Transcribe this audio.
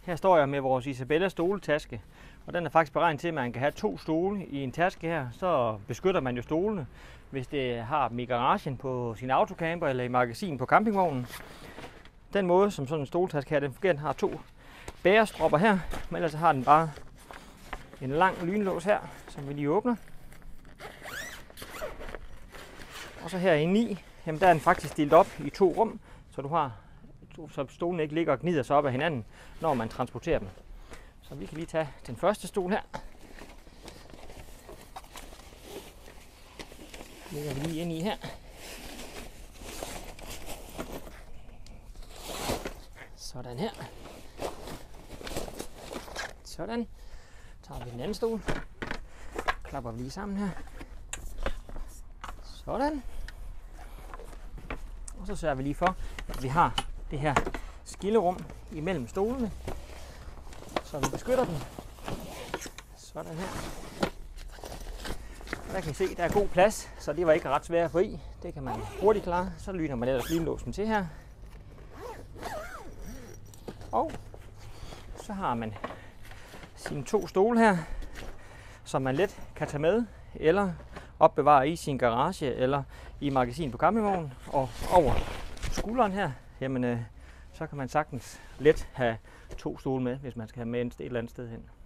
Her står jeg med vores Isabella stoletaske, og den er faktisk beregnet til, at man kan have 2 stole i en taske her. Så beskytter man jo stolene, hvis det har dem i garagen på sin autocamper eller i magasin på campingvognen. Den måde, som sådan en stoletaske her, den fungerer, den har 2 bærestropper her, men ellers har den bare en lang lynlås her, som vi lige åbner. Og så herinde i, jamen der er den faktisk delt op i 2 rum, så stolene ikke ligger og gnider sig op af hinanden, når man transporterer dem. Så vi kan lige tage den første stol her. Lægger vi lige ind i her. Sådan her. Sådan. Så tager vi den anden stol. Klapper vi lige sammen her. Sådan. Og så sørger vi lige for, at vi har det her skillerum imellem stolene, så vi beskytter dem. Sådan her. Og der kan I se, der er god plads, så det var ikke ret svært at få i. Det kan man hurtigt klare. Så lyner man ellers lynlåsen til her. Og så har man sine 2 stole her, som man let kan tage med eller opbevare i sin garage eller i magasin på campingvognen. Og over skulderen her, jamen, så kan man sagtens let have 2 stole med, hvis man skal have med et eller andet sted hen.